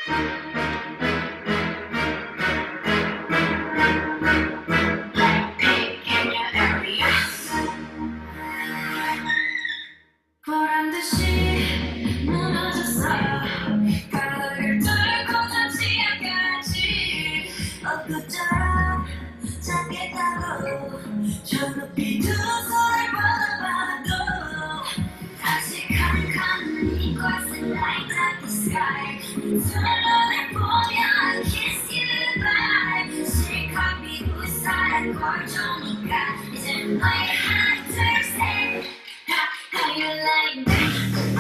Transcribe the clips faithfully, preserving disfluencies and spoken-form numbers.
BlackPink in your area. 보란듯이 무너졌어. 가을을 뚫고 잠시야까지 엊그처럼 찾겠다고 저 높이 두 손을 뻗어봐도 다시 캄캄한 이곳은 light up the sky. 두 눈을 보며 kiss you goodbye. 실컷 비웃어라 꼴조니까 이제 너의 하나 둘 셋. How you like that?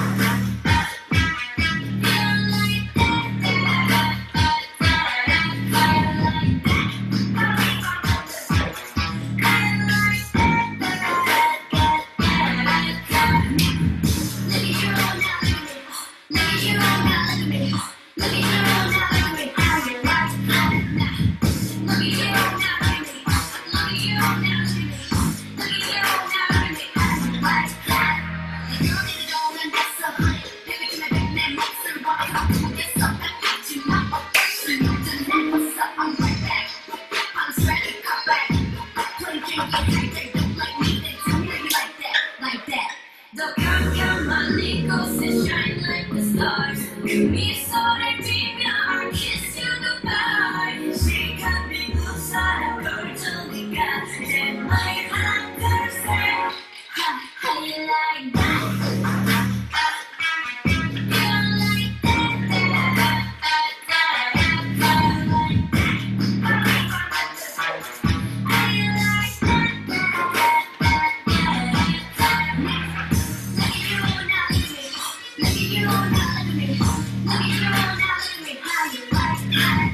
더 캄캄한 이곳에 shine like the stars. 그 미소를 띠며 I'll kiss you goodbye. 시간 비웃어라 꼴조니까 이제 너의 하나 둘 셋. How you like that? Look at you now, look at me. Look at you now, look at me. How you like that?